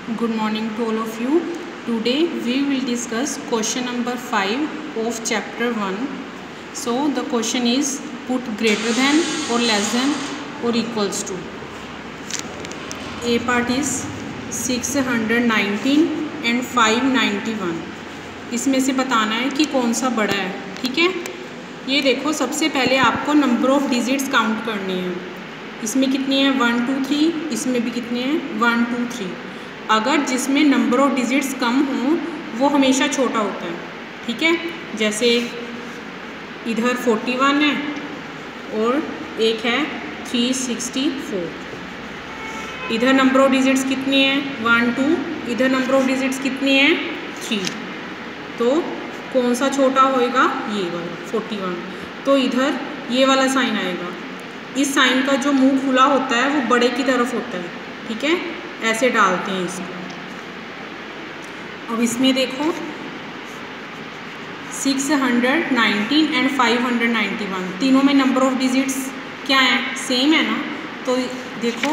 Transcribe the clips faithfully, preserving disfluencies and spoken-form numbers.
Good morning to all of you. Today we will discuss question number five of chapter one. So the question is put greater than or less than or equals to. A part is six hundred nineteen and five ninety-one. इसमें से बताना है कि कौन सा बड़ा है. ठीक है, ये देखो सबसे पहले आपको नंबर ऑफ़ डिजिट्स काउंट करनी है. इसमें कितनी है वन टू थ्री, इसमें भी कितने हैं वन टू थ्री. अगर जिसमें नंबर ऑफ़ डिजिट्स कम हों वो हमेशा छोटा होता है. ठीक है, जैसे इधर फोर्टी वन है और एक है थ्री सिक्सटी फोर. इधर नंबर ऑफ़ डिजिट्स कितनी है वन टू, इधर नंबर ऑफ़ डिजिट्स कितनी है थ्री. तो कौन सा छोटा होएगा, ये वाला फोर्टी वन. तो इधर ये वाला साइन आएगा. इस साइन का जो मुंह खुला होता है वो बड़े की तरफ होता है. ठीक है, ऐसे डालते हैं इसको. अब इसमें देखो six hundred nineteen and five hundred ninety one, तीनों में नंबर ऑफ़ डिजिट्स क्या है, सेम है ना. तो देखो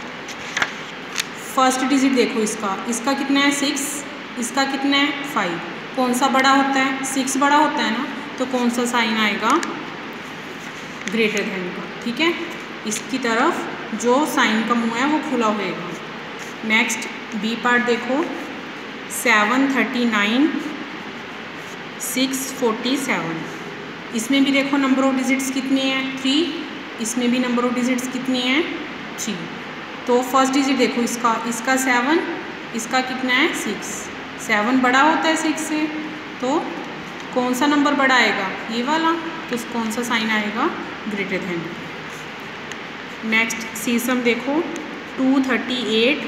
फर्स्ट डिजिट देखो इसका इसका कितना है सिक्स, इसका कितना है फाइव. कौन सा बड़ा होता है, सिक्स बड़ा होता है ना. तो कौन सा साइन आएगा, ग्रेटर देन का. ठीक है, इसकी तरफ जो साइन का मुंह है वो खुला होएगा. नेक्स्ट बी पार्ट देखो seven thirty nine six forty seven. इसमें भी देखो नंबर ऑफ़ डिजिट्स कितनी है थ्री, इसमें भी नंबर ऑफ़ डिजिट्स कितनी है थ्री. तो फर्स्ट डिजिट देखो इसका इसका सेवन, इसका कितना है सिक्स. सेवन बड़ा होता है सिक्स से, तो कौन सा नंबर बड़ा आएगा, ये वाला. तो कौन सा साइन आएगा, ग्रेटर देन. नेक्स्ट सीसम देखो two thirty eight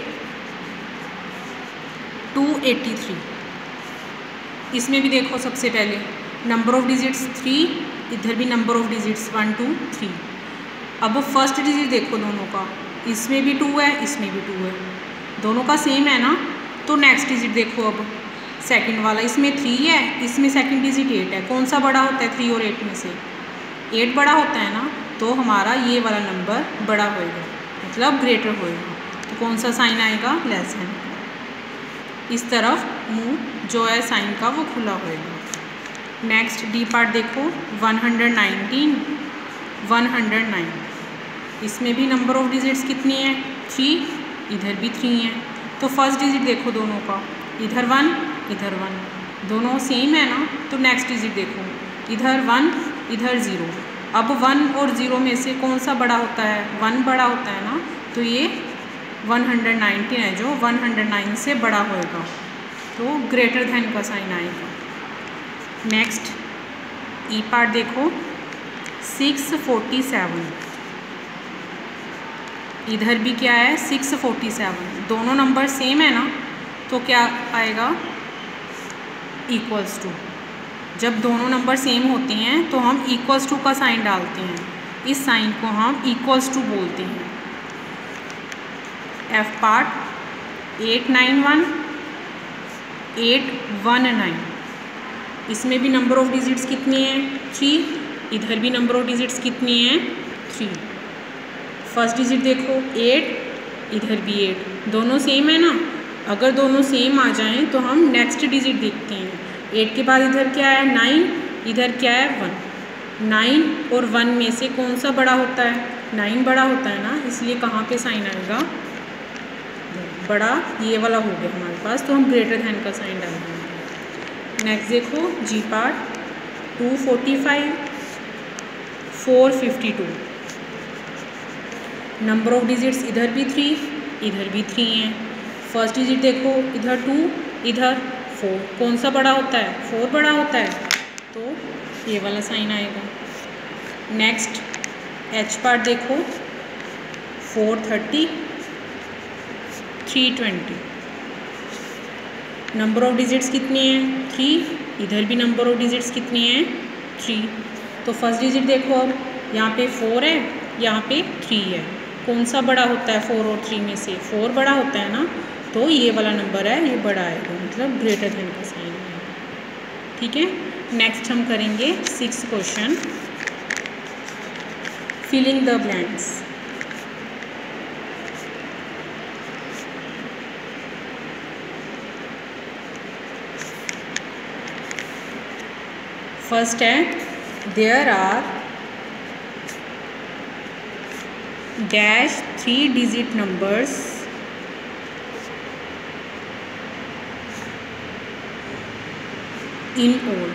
two eighty three. इसमें भी देखो सबसे पहले नंबर ऑफ़ डिजिट्स थ्री, इधर भी number of digits one two three. अब फर्स्ट डिजिट देखो दोनों का, इसमें भी टू है इसमें भी टू है, दोनों का सेम है ना. तो नेक्स्ट डिजिट देखो अब सेकंड वाला, इसमें थ्री है इसमें सेकंड डिजिट एट है. कौन सा बड़ा होता है थ्री और एट में से, एट बड़ा होता है ना. तो हमारा ये वाला नंबर बड़ा होएगा, मतलब ग्रेटर होएगा. तो कौन सा साइन आएगा, लेस देन. इस तरफ मुंह जो है साइन का वो खुला होएगा. नेक्स्ट डी पार्ट देखो one hundred nineteen one hundred nine. इसमें भी नंबर ऑफ़ डिजिट्स कितनी है थ्री, इधर भी थ्री है. तो फर्स्ट डिजिट देखो दोनों का, इधर वन इधर वन, दोनों सेम है ना. तो नेक्स्ट डिजिट देखो इधर वन इधर ज़ीरो. अब वन और ज़ीरो में से कौन सा बड़ा होता है, वन बड़ा होता है ना. तो ये वन हंड्रेड नाइनटीन है जो वन हंड्रेड नाइन से बड़ा होएगा. तो ग्रेटर देन का साइन आएगा. नेक्स्ट ई पार्ट देखो सिक्स फोर्टी सेवन. इधर भी क्या है सिक्स फोर्टी सेवन, दोनों नंबर सेम है ना. तो क्या आएगा, इक्वल्स टू. जब दोनों नंबर सेम होते हैं तो हम इक्वल्स टू का साइन डालते हैं. इस साइन को हम इक्वल्स टू बोलते हैं. F part eight nine one eight one nine. इसमें भी नंबर ऑफ़ डिजिट्स कितनी है थ्री, इधर भी नंबर ऑफ़ डिजिट्स कितनी है थ्री. फर्स्ट डिजिट देखो एट, इधर भी एट, दोनों सेम है ना. अगर दोनों सेम आ जाएं तो हम नेक्स्ट डिजिट देखते हैं. एट के बाद इधर क्या है नाइन, इधर क्या है वन. नाइन और वन में से कौन सा बड़ा होता है, नाइन बड़ा होता है ना. इसलिए कहाँ पे साइन आएगा, बड़ा ये वाला हो गया हमारे पास. तो हम ग्रेटर देन का साइन डाल देंगे. नेक्स्ट देखो G part two forty five four fifty two. Number of digits इधर भी थ्री इधर भी थ्री हैं. फर्स्ट डिजिट देखो इधर टू इधर फोर. कौन सा बड़ा होता है, फोर बड़ा होता है. तो ये वाला साइन आएगा. नेक्स्ट एच पार्ट देखो four thirty three twenty. Number of digits कितनी हैं थ्री, इधर भी नंबर ऑफ़ डिजिट्स कितनी हैं थ्री. तो फर्स्ट डिजिट देखो अब यहाँ पे फोर है यहाँ पे थ्री है. कौन सा बड़ा होता है फोर और थ्री में से, फोर बड़ा होता है ना. तो ये वाला नंबर है ये बड़ा आएगा, मतलब ग्रेटर देन का साइन आएगा. ठीक है, नेक्स्ट हम करेंगे six question, filling the blanks. First है there are dash three digit numbers in all.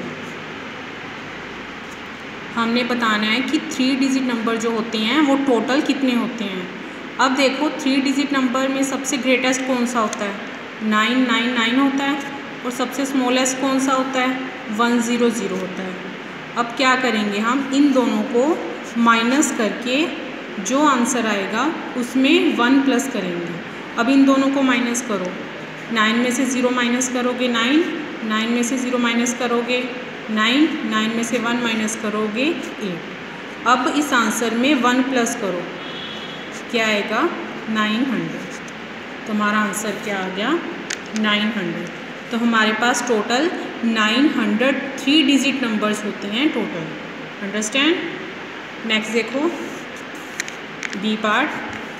हमने बताना है कि थ्री डिजिट नंबर जो होते हैं वो टोटल कितने होते हैं। अब देखो थ्री डिजिट नंबर में सबसे ग्रेटेस्ट कौन सा होता है, नाइन नाइन नाइन होता है, और सबसे स्मॉलेस्ट कौन सा होता है, वन ज़ीरो ज़ीरो होता है। अब क्या करेंगे हम, इन दोनों को माइनस करके जो आंसर आएगा उसमें वन प्लस करेंगे। अब इन दोनों को माइनस करो, नाइन में से ज़ीरो माइनस करोगे नाइन, नाइन में से ज़ीरो माइनस करोगे नाइन, नाइन में से वन माइनस करोगे एट। अब इस आंसर में वन प्लस करो, क्या आएगा, नाइन हंड्रेड। तो हमारा आंसर क्या आ गया, नाइन हंड्रेड। तो हमारे पास total nine hundred three digit numbers होते हैं टोटल। अंडरस्टैंड। नेक्स्ट देखो B part,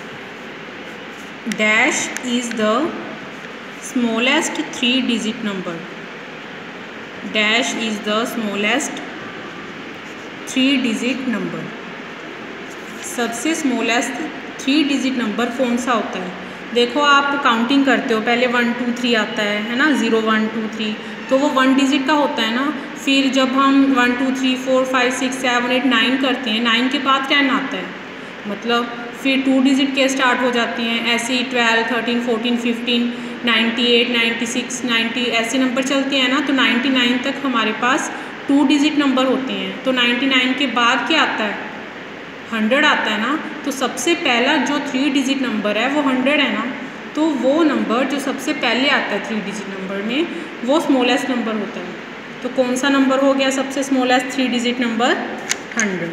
dash is the smallest three digit number, dash is the smallest three digit number. सबसे स्मॉलेस्ट थ्री डिजिट नंबर कौन सा होता है। देखो आप काउंटिंग करते हो, पहले वन टू थ्री आता है है ना, ज़ीरो वन टू थ्री, तो वो वन डिजिट का होता है ना। फिर जब हम one two three four five six seven eight nine करते हैं, नाइन के बाद टेन आता है, मतलब फिर टू डिजिट के स्टार्ट हो जाते हैं। ऐसे ही twelve thirteen fourteen fifteen ninety eight ninety six ninety ऐसे नंबर चलते हैं ना। तो नाइन्टी नाइन तक हमारे पास टू डिजिट नंबर होते हैं। तो नाइन्टी नाइन के बाद क्या आता है, हंड्रेड आता है ना। तो सबसे पहला जो थ्री डिजिट नंबर है वो हंड्रेड है ना। तो वो नंबर जो सबसे पहले आता है थ्री डिजिट नंबर में, वो स्मॉलेस्ट नंबर होता है। तो कौन सा नंबर हो गया सबसे smallest three digit number, hundred.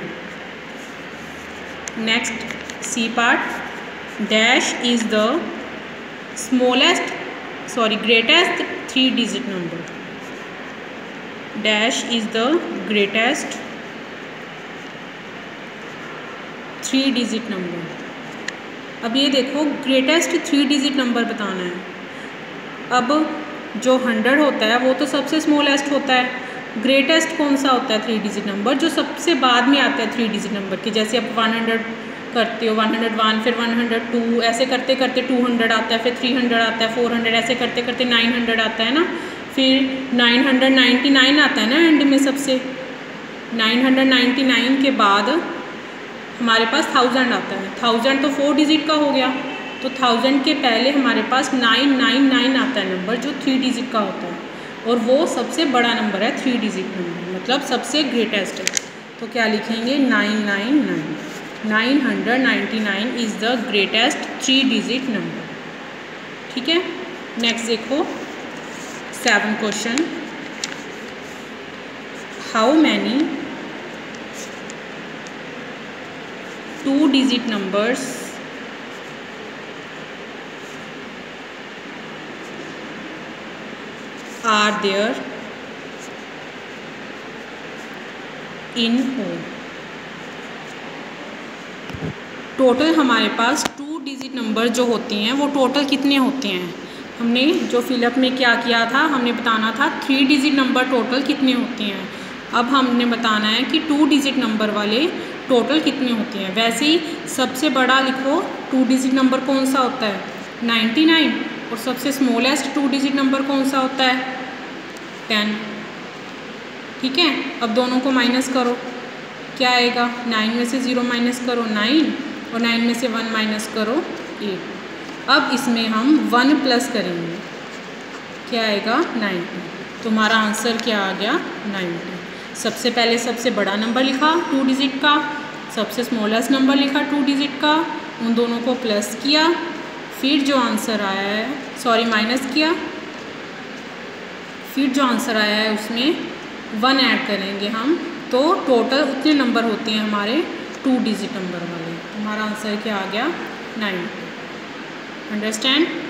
Next C part, dash is the smallest sorry greatest three digit number, dash is the greatest three digit number. अब ये देखो ग्रेटेस्ट थ्री डिजिट नंबर बताना है। अब जो हंड्रेड होता है वो तो सबसे स्मॉलेस्ट होता है, ग्रेटेस्ट कौन सा होता है थ्री डिजिट नंबर, जो सबसे बाद में आता है थ्री डिजिट नंबर के। जैसे आप वन हंड्रेड करते हो, वन हंड्रेड वन, फिर वन हंड्रेड टू, ऐसे करते करते टू हंड्रेड आता है, फिर थ्री हंड्रेड आता है, फोर हंड्रेड, ऐसे करते करते नाइन हंड्रेड आता है ना। फिर नाइन हंड्रेड नाइन्टी नाइन आता है ना एंड में सबसे। नाइन हंड्रेड नाइन्टी नाइन के बाद हमारे पास थाउजेंड आता है। थाउजेंड तो फोर डिजिट का हो गया, तो थाउजेंड के पहले हमारे पास नाइन नाइन नाइन आता है नंबर, जो थ्री डिजिट का होता है, और वो सबसे बड़ा नंबर है थ्री डिजिट नंबर, मतलब सबसे ग्रेटेस्ट है। तो क्या लिखेंगे, nine nine nine. Nine hundred ninety nine is the greatest three digit number. ठीक है। नेक्स्ट देखो seven question, how many two digit numbers are there in whole. Total हमारे पास टू डिजिट नंबर जो होते हैं वो टोटल कितने होते हैं। हमने जो फिलअप में क्या किया था, हमने बताना था थ्री डिजिट नंबर टोटल कितने होते हैं। अब हमने बताना है कि टू डिजिट नंबर वाले टोटल कितने होते हैं। वैसे ही सबसे बड़ा लिखो टू डिजिट नंबर कौन सा होता है, नाइन्टी नाइन, और सबसे स्मॉलेस्ट टू डिजिट नंबर कौन सा होता है, टेन। ठीक है। अब दोनों को माइनस करो, क्या आएगा, नाइन में से ज़ीरो माइनस करो नाइन, और नाइन में से वन माइनस करो एट। अब इसमें हम वन प्लस करेंगे, क्या आएगा, नाइन्टी। तो हमारा आंसर क्या आ गया, नाइन्टी। सबसे पहले सबसे बड़ा नंबर लिखा टू डिजिट का, सबसे स्मॉलेस्ट नंबर लिखा टू डिजिट का, उन दोनों को प्लस किया, फिर जो आंसर आया है सॉरी माइनस किया, फिर जो आंसर आया है उसमें वन ऐड करेंगे हम, तो टोटल उतने नंबर होते हैं हमारे टू डिजिट नंबर वाले। हमारा आंसर क्या आ गया, नाइन्टी। अंडरस्टैंड।